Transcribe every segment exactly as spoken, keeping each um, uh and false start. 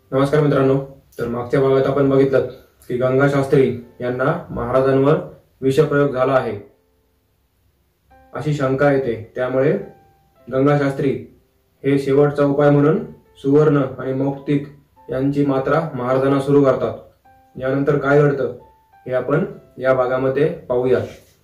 नमस्कार मित्रांनो. तर मागच्या भागात आपण बघितलं की गंगा शास्त्री यांना महाराजांवर विषप्रयोग झाला आहे अशी शंका येते. त्यामुळे गंगा शास्त्री हे शेवटचा उपाय म्हणून सुवर्ण आणि मौक्तिक यांची मात्रा महाराजांना सुरू करतात. यानंतर काय घडतं हे आपण या भागामध्ये पाहूया.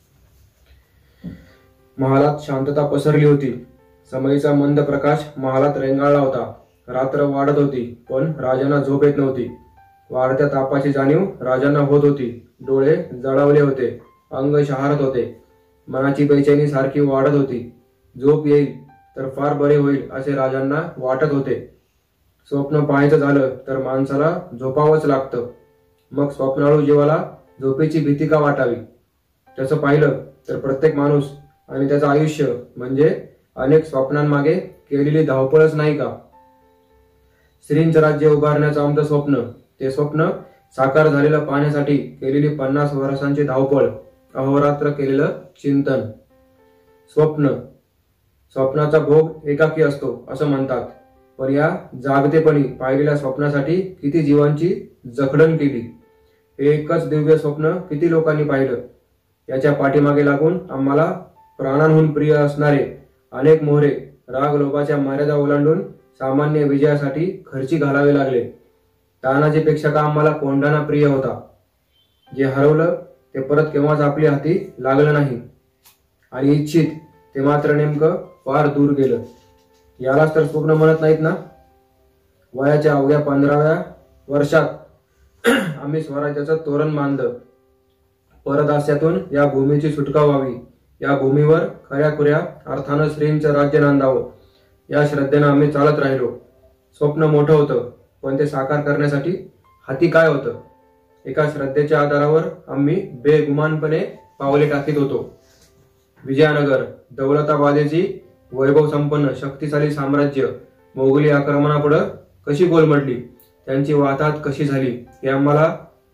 महालात शांतता पसरली होती. समयीचा मंद प्रकाश महालात रेंगाळला होता. रात्र वाढत होती, पण राजांना झोप येत नव्हती. वाढत्या तापाची जाणीव राजांना होत होती. डोळे जळावले होते, अंग शहारत होते. मनाची बेचैनी सारखी वाढत होती. झोप येईल तर फार बरे होईल असे राजांना वाटत होते. स्वप्न पाहायचं झालं तर माणसाला झोपावंच लागतं. मग स्वप्नाळू जीवाला झोपेची भीती का वाटावी? तसं पाहिलं तर प्रत्येक माणूस आणि त्याचं आयुष्य म्हणजे अनेक स्वप्नांमागे केलेली धावपळच नाही का? श्रींचं राज्य उभारण्याचं आमचं स्वप्न, ते स्वप्न साकार झालेलं पाहण्यासाठी केलेली पन्नास वर्षांची धावपळ, अहोरात्र केलेलं चिंतन. स्वप्न स्वप्नाचा भोग एकाकी असतो असं म्हणतात, पण या जागतेपणी पाहिलेल्या स्वप्नासाठी किती जीवांची जखडण केली. हे एकच दिव्य स्वप्न किती लोकांनी पाहिलं. याच्या पाठीमागे लागून आम्हाला प्राणांहून प्रिय असणारे अनेक मोहरे राग लोभाच्या मर्यादा ओलांडून सामान्य विजयासाठी खर्ची घालावे लागले. तानाजीपेक्षा का आम्हाला कोंढाणा प्रिय होता. जे हरवलं ते परत केव्हाच आपल्या हाती लागलं नाही, आणि इच्छित ते मात्र नेमकं फार दूर गेलं. यालाच तर स्वप्न म्हणत नाहीत ना. वयाच्या अवघ्या पंधराव्या वर्षात आम्ही स्वराज्याचं तोरण बांधलं. परदास्यातून या भूमीची सुटका व्हावी, या भूमीवर खऱ्या खुऱ्या अर्थानं श्रींचं राज्य नांदावं, या श्रद्धेनं आम्ही चालत राहिलो. स्वप्न मोठं होतं, पण ते साकार करण्यासाठी हाती काय होतं? एका श्रद्धेच्या आधारावर आम्ही बेगुमानपणे पावले टाकीत होतो. विजयनगर दौलताबादेची वैभव संपन्न शक्तिशाली साम्राज्य मोगली आक्रमणापुढे कशी गोलमडली, त्यांची वाताहत कशी झाली हे आम्हाला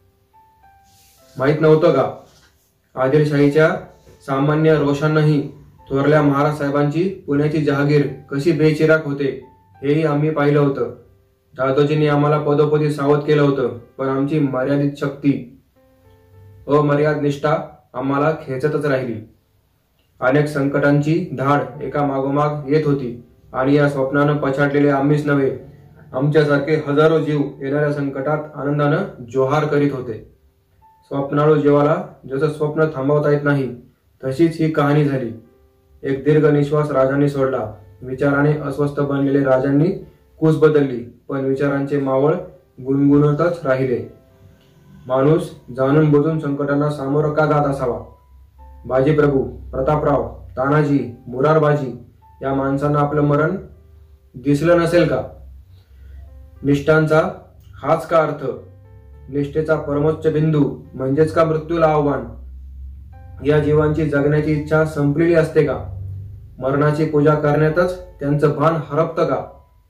माहीत नव्हतं का? आदिलशाहीच्या सामान्य रोषांनाही थोरल्या महाराज साहेबांची पुण्याची जहागीर कशी बेचिराग होते हेही आम्ही पाहिलं होतं. दादोजींनी आम्हाला पदोपदी सावध केलं होतं, पण आमची मर्यादित शक्ती, अमर्याद निष्ठा आम्हाला खेचतच राहिली. अनेक संकटांची धाड एका मागोमाग येत होती, आणि या स्वप्नानं पछाडलेले आम्हीच नव्हे, आमच्यासारखे हजारो जीव येणाऱ्या संकटात आनंदानं जोहार करीत होते. स्वप्नाळू जीवाला जसं स्वप्न थांबवता येत नाही, तशीच ही कहाणी झाली. एक दीर्घ निश्वास राजांनी सोडला. विचाराने अस्वस्थ बनलेले राजांनी कूस बदलली, पण विचारांचे मावळ गुणगुणतच राहिले. माणूस जाणून बुजून संकटांना सामोरं का जात असावा? बाजीप्रभू, प्रतापराव, तानाजी, मुरारबाजी या माणसांना आपलं मरण दिसलं नसेल का? निष्ठांचा हाच का अर्थ? निष्ठेचा परमोच्च बिंदू म्हणजेच का मृत्यूला आव्हान? या जीवांची जगण्याची इच्छा संपलेली असते का? मरणाची पूजा करण्यातच त्यांचं भान हरपतं का?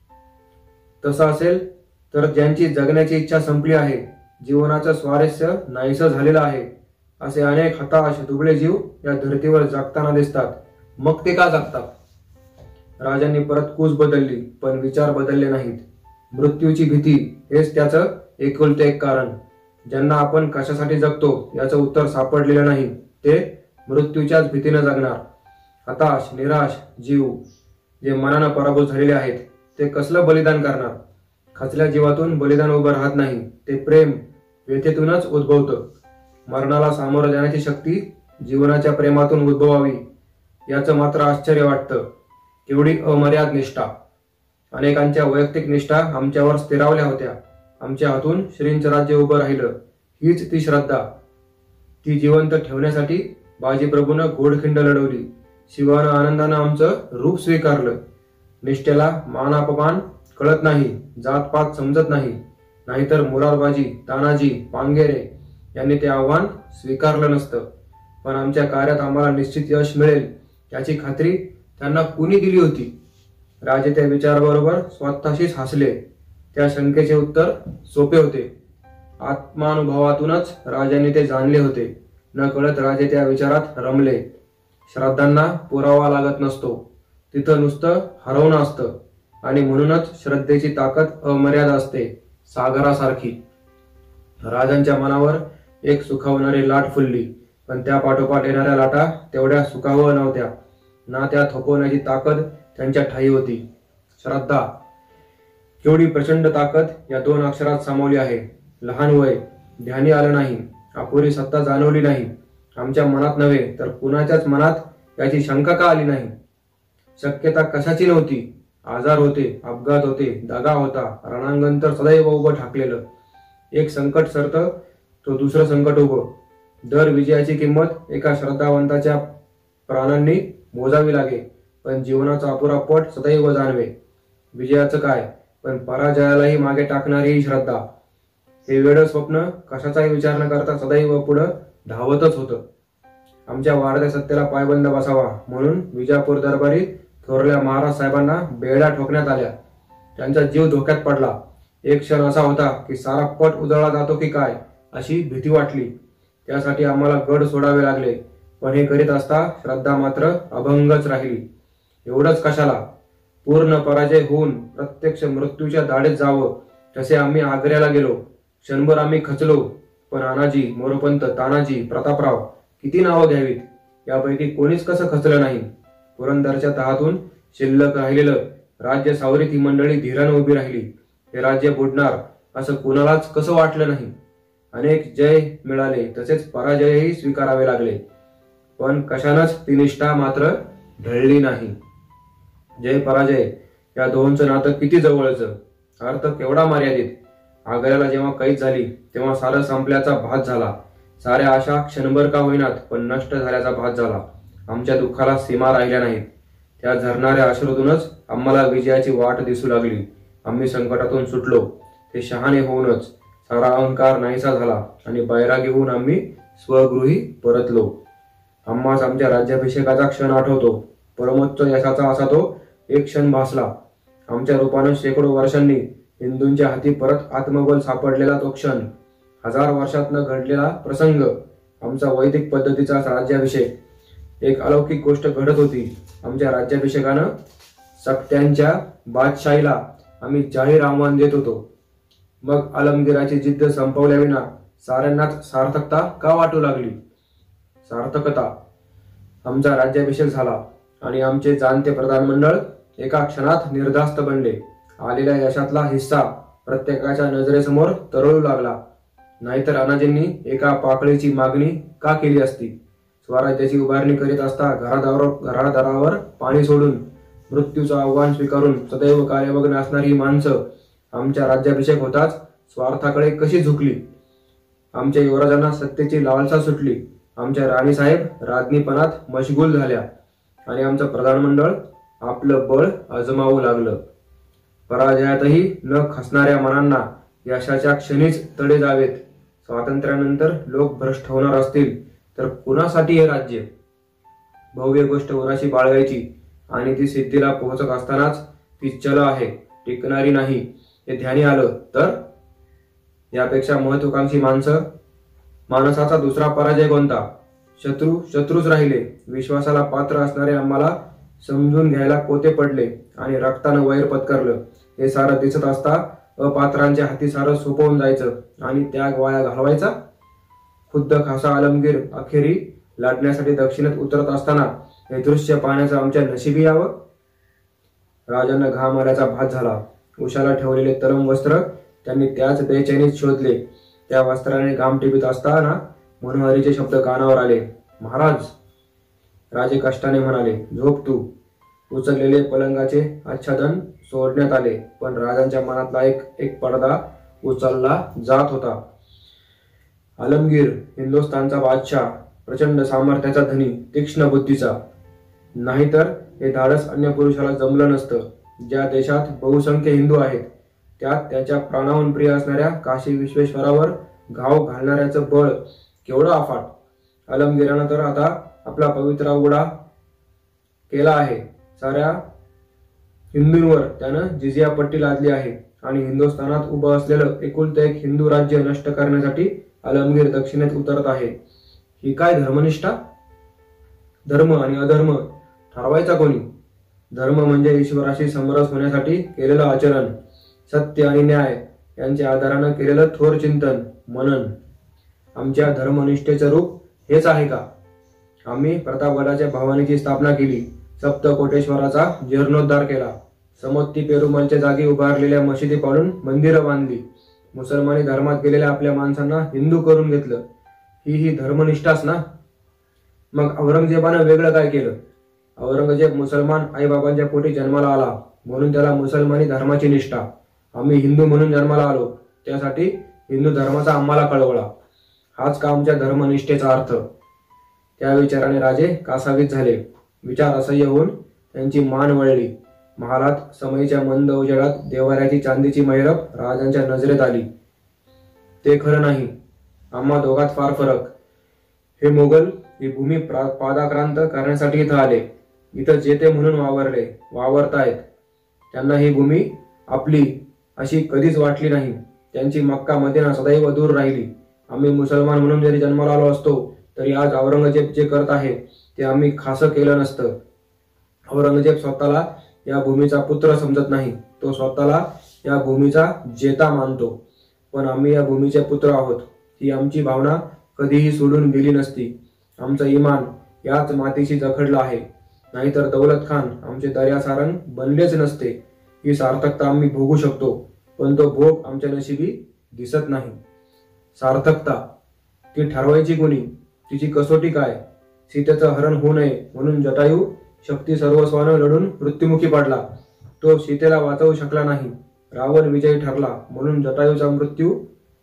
तसं असेल तर ज्यांची जगण्याची इच्छा संपली आहे, जीवनाचं स्वारस्य नाहीसं झालेलं आहे, असे अनेक हताश दुबळे जीव या धर्तीवर जगताना दिसतात. मग ते का जगतात? राजांनी परत कूस बदलली, पण विचार बदलले नाहीत. मृत्यूची भीती हेच त्याचं एकुलते एक कारण. ज्यांना आपण कशासाठी जगतो याचं उत्तर सापडलेलं नाही, ते मृत्यूच्याच भीतीनं जगणार. हताश निराश जीव जे मनानं पराभूत झालेले आहेत, ते कसलं बलिदान करणार? खचल्या जीवातून बलिदान उभं राहत नाही, ते प्रेम व्यथेतूनच उद्भवतं. मरणाला सामोरं जाण्याची शक्ती जीवनाच्या प्रेमातून उद्भवावी याचं मात्र आश्चर्य वाटतं. केवढी अमर्याद निष्ठा! अनेकांच्या वैयक्तिक निष्ठा आमच्यावर स्थिरावल्या होत्या. आमच्या हातून श्रींचं राज्य उभं राहिलं, हीच ती श्रद्धा. ती जिवंत ठेवण्यासाठी बाजीप्रभूनं घोडखिंड लढवली. शिवानं आनंदानं आमचं रूप स्वीकारलं. निष्ठेला मान अपमान कळत नाही, जातपात समजत नाही. नाहीतर मुरारबाजी, तानाजी, पांगेरे यांनी ते आव्हान स्वीकारलं नसतं. पण आमच्या कार्यात आम्हाला निश्चित यश मिळेल याची खात्री त्यांना कुणी दिली होती? राजे त्या विचाराबरोबर स्वतःशीच हसले. त्या शंकेचे उत्तर सोपे होते. आत्मानुभवातूनच राजांनी ते जाणले होते. न कळत राजे त्या विचारात रमले. श्रद्धांना पुरावा लागत नसतो, तिथं नुसतं हरवणं असतं. आणि म्हणूनच श्रद्धेची ताकद अमर्याद असते. सागरासारखी. राजांच्या मनावर एक सुखावणारी लाट फुलली, पण त्या पाठोपाठ येणाऱ्या लाटा तेवढ्या सुखावह नव्हत्या ना. त्या थोपवण्याची ताकद त्यांच्या ठाई होती. श्रद्धा. केवढी प्रचंड ताकद या दोन अक्षरात सामावली आहे. लहान वय, ध्यानी आलं नाही, अपुरी सत्ता जाणवली नाही. आमच्या मनात नव्हे तर कुणाच्याच मनात याची शंका का आली नाही? शक्यता कशाची नव्हती. आजार होते, अपघात होते, दगा होता, रणांगण तर सदैव उभं ठाकलेलं. एक संकट सरतं तो दुसरं संकट उभं. दर विजयाची किंमत एका श्रद्धावंताच्या प्राणांनी मोजावी लागे, पण जीवनाचा अपुरा पट सदैव जाणवे. विजयाचं काय, पण पराजयालाही मागे टाकणारी ही श्रद्धा. हे वेळ स्वप्न कशाचाही विचार न करता सदैव पुढं धावतच होतं. आमच्या वाढत्या सत्तेला पायबंद बसावा म्हणून विजापूर दरबारी थोरल्या महाराज साहेबांना बेड्या ठोकण्यात आल्या. त्यांचा जीव धोक्यात पडला. एक क्षण असा होता की सारा पट उजळला जातो की काय अशी भीती वाटली. त्यासाठी आम्हाला गड सोडावे लागले, पण हे करीत असता श्रद्धा मात्र अभंगच राहिली. एवढंच कशाला, पूर्ण पराजय होऊन प्रत्यक्ष मृत्यूच्या दाढेत जावं तसे आम्ही आग्र्याला गेलो. क्षणभर आम्ही खचलो, पण अनाजी, मोरपंत, तानाजी, प्रतापराव किती नावं घ्यावीत, यापैकी कोणीच कसं खचलं नाही. पुरंदरच्या तहातून शिल्लक राहिलेलं राज्य सावरीत ही मंडळी धीरानं उभी राहिली. हे राज्य बुडणार असं कुणालाच कसं वाटलं नाही. अनेक जय मिळाले, तसेच पराजयही स्वीकारावे लागले, पण कशानंच ती निष्ठा मात्र ढळली नाही. जय पराजय या दोहोंचं नातं किती जवळचं, अर्थ केवढा मर्यादित. आग्र्याला जेव्हा कैद झाली तेव्हा सारं संपल्याचा भास झाला. साऱ्या आशा क्षणभर का होईनात पण नष्ट झाल्याचा भास झाला. आमच्या दुःखाला सीमा राहिल्या नाहीत. त्या झरणाऱ्या अश्रूतूनच आम्हाला विजयाची वाट दिसू लागली. आम्ही संकटातून सुटलो ते शहाणे होऊनच. सारा अहंकार नाहीसा झाला आणि बैरागी होऊन आम्ही स्वगृही परतलो. आम्हास आमच्या राज्याभिषेकाचा क्षण आठवतो. परमोच्च यशाचा असा तो एक क्षण भासला. आमच्या रूपानं शेकडो वर्षांनी हिंदूंच्या हाती परत आत्मबल सापडलेला तो क्षण. हजार वर्षातनं घडलेला प्रसंग. आमचा वैदिक पद्धतीचा राज्याभिषेक. एक अलौकिक गोष्ट घडत होती. आमच्या राज्याभिषेकानं सक्त्यांच्या बादशाहीला आम्ही जाहीर आव्हान देत होतो. मग आलमगीराची जिद्द संपवल्याविना साऱ्यांनाच सार्थकता का वाटू लागली? सार्थकता. आमचा राज्याभिषेक झाला आणि आमचे जाणते प्रधानमंडळ एका क्षणात निर्धास्त बनले. आलेल्या यशातला हिस्सा प्रत्येकाच्या नजरेसमोर तरळू लागला. नाहीतर अनाजींनी एका पाकळीची मागणी का केली असती? स्वराज्याची उभारणी करीत असता घरादारावर घरादारावर पाणी सोडून मृत्यूचं आव्हान स्वीकारून सदैव कार्यमग्न असणारी ही माणसं आमच्या राज्याभिषेक होताच स्वार्थाकडे कशी झुकली? आमच्या युवराजांना सत्तेची लालसा सुटली. आमच्या राणीसाहेब राजनीपणात मशगूल झाल्या आणि आमचं प्रधानमंडळ आपलं बळ आजमावू लागलं. पराजयातही न खचणाऱ्या मनांना यशाच्या क्षणीच तडे जावेत. स्वातंत्र्यानंतर लोक भ्रष्ट होणार असतील तर कुणासाठी हे राज्य? भव्य गोष्ट उराशी बाळगायची आणि ती सिद्धीला पोहोचत असतानाच ती चल आहे, टिकणारी नाही हे ध्यानी आलं तर? यापेक्षा महत्वाकांक्षी माणसं. माणसाचा दुसरा पराजय कोणता? शत्रू शत्रूच राहिले. विश्वासाला पात्र असणारे आम्हाला समजून घ्यायला कोते पडले आणि रक्तानं वैर पत्करलं. हे सारं दिसत असता अपात्रांच्या हाती सारं सोपवून जायचं आणि त्याग वाया घालवायचा. खुद्द खासा आलमगीर अखेरी लाटण्यासाठी दक्षिणेत उतरत असताना हे दृश्य पाहण्याचं आमच्या नशिबी यावं. राजांना घाम आल्याचा भास झाला. उशाला ठेवलेले तरम वस्त्र त्यांनी त्याच बेचैनीत शोधले. त्या वस्त्राने घाम टिपीत असताना मनोहरीचे शब्द कानावर आले. महाराज. राजे कष्टाने म्हणाले, झोप तू. उचललेले पलंगाचे आच्छादन सोडण्यात आले, पण राजांच्या मनातला एक एक पडदा उचलला जात होता. आलमगीर हिंदुस्थानचा बादशाह, प्रचंड सामर्थ्याचा धनी, तीक्ष्ण बुद्धीचा. नाहीतर हे धाडस अन्य पुरुषाला जमलं नसतं. ज्या देशात बहुसंख्य हिंदू आहेत त्यात त्याच्या प्राणाहून प्रिय असणाऱ्या काशी विश्वेश्वरावर घाव घालणाऱ्याचं बळ केवढं अफाट. आलमगीरानं तर आता आपला पवित्रा उडा केला आहे. साऱ्या हिंदूंवर त्यानं जिजिया पट्टी लादली आहे आणि हिंदुस्थानात उभं असलेलं एकुलतं एक हिंदू राज्य नष्ट करण्यासाठी आलमगीर दक्षिणेत उतरत आहे. ही काय धर्मनिष्ठा? धर्म आणि अधर्म ठरवायचा कोणी? धर्म म्हणजे ईश्वराशी समरस होण्यासाठी केलेलं आचरण. सत्य आणि न्याय यांच्या आधारानं केलेलं थोर चिंतन मनन आमच्या धर्मनिष्ठेचं रूप हेच आहे का? आम्ही प्रतापगडाच्या भवानीची स्थापना केली, सप्तकोटेश्वराचा जीर्णोद्धार केला, समोत्ती पेरुमलच्या जागी उभारलेल्या मशिदी पाडून मंदिरं बांधली, मुसलमानी धर्मात गेलेल्या आपल्या माणसांना हिंदू करून घेतलं. ही ही धर्मनिष्ठाच ना? मग औरंगजेबानं वेगळं काय केलं? औरंगजेब मुसलमान आईबाबांच्या पोटी जन्माला आला म्हणून त्याला मुसलमानी धर्माची निष्ठा. आम्ही हिंदू म्हणून जन्माला आलो, त्यासाठी हिंदू धर्माचा आम्हाला कळवळा. हाच का आमच्या धर्मनिष्ठेचा अर्थ? त्या विचाराने राजे कासावीस झाले. विचार असह्य होऊन त्यांची मान वळली. महालात समयीच्या मंद उजेडात देवाऱ्याची चांदीची मैरप राजांच्या नजरेत आली. ते खरं नाही. आम्हा दोघात फार फरक. हे मोगल ही भूमी पादाक्रांत करण्यासाठी इथं आले. इथं जेते म्हणून वावरले, वावरतायत. त्यांना ही भूमी आपली अशी कधीच वाटली नाही. त्यांची मक्का मदिना सदैव दूर राहिली. आम्ही मुसलमान म्हणून जरी जन्माला आलो असतो तरी आज औरंगजेब जे करत आहे ते आम्ही खासं केलं नसतं. औरंगजेब स्वतःला या भूमीचा पुत्र समजत नाही. तो स्वतःला या भूमीचा जेता मानतो. पण आम्ही या भूमीचे पुत्र आहोत ही आमची भावना कधीही सोडून गेली नसती. आमचं इमान याच मातीशी जखडलं आहे. नाहीतर दौलत खान आमचे दर्यासारंग बनलेच नसते. ही सार्थकता आम्ही भोगू शकतो, पण तो भोग आमच्या नशिबी दिसत नाही. सार्थकता ती ठरवायची कोणी? तिची कसोटी काय? सीतेचं हरण होऊ नये म्हणून जटायू शक्ती सर्वस्वानं लढून मृत्युमुखी पडला. तो सीतेला वाचवू शकला नाही. रावण विजयी ठरला म्हणून जटायूचा मृत्यू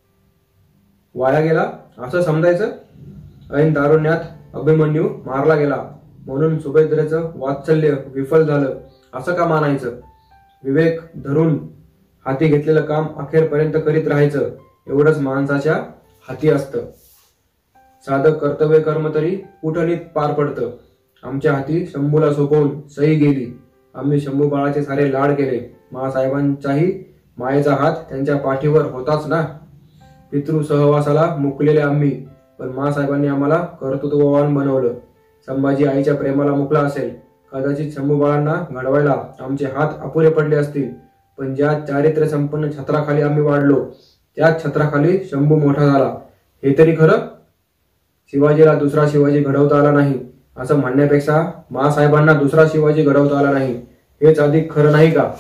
वाया गेला असं समजायचं? ऐन तारुण्यात अभिमन्यू मारला गेला म्हणून सुभद्रेचं वात्सल्य विफल झालं असं का मानायचं? विवेक धरून हाती घेतलेलं काम अखेरपर्यंत करीत राहायचं एवढंच माणसाच्या हाती असतं. साधं कर्तव्य कर्म तरी कुठनीत पार पडतं. आमच्या हाती शंभूला सोपवून सई गेली. आम्ही शंभू बाळाचे सारे लाड केले. मासाहेबांचाही मायेचा हात त्यांच्या पाठीवर होताच ना. पितृ सहवासाला मुकलेले आम्ही, पण मासाहेबांनी आम्हाला कर्तृत्ववान बनवलं. संभाजी आईच्या प्रेमाला मुकला असेल, कदाचित शंभू बाळांना घडवायला आमचे हात अपुरे पडले असतील, पण ज्या चारित्र्य संपन्न छत्राखाली आम्ही वाढलो त्याच छत्राखाली शंभू मोठा झाला. हे तरी खरं. शिवाजीला दुसरा शिवाजी घडवता आला नाही असं म्हणण्यापेक्षा मासाहेबांना दुसरा शिवाजी घडवता आला नाही हेच अधिक खरं नाही का?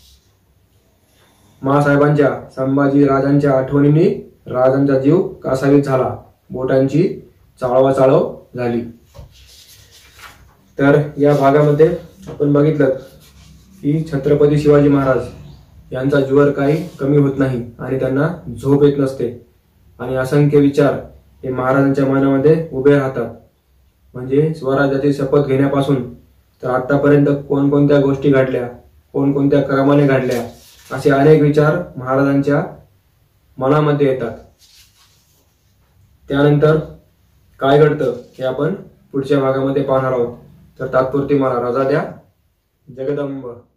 मासाहेबांच्या संभाजी राजांच्या आठवणींनी राजांचा जीव कासावीस झाला. बोटांची चाळवाचाळव झाली. तर या भागामध्ये आपण बघितलं की छत्रपती शिवाजी महाराज यांचा जीवर काही कमी होत नाही आणि त्यांना झोप येत नसते आणि असंख्य विचार हे महाराजांच्या मनामध्ये उभे राहतात. म्हणजे स्वराज्याची शपथ घेण्यापासून तर आतापर्यंत कोणकोणत्या गोष्टी घडल्या, कोणकोणत्या क्रमाने घडल्या, असे अनेक विचार महाराजांच्या मनामध्ये येतात. त्यानंतर काय घडतं हे आपण पुढच्या भागामध्ये पाहणार आहोत. तर तात्पुरती मला रजा द्या. जगदंब.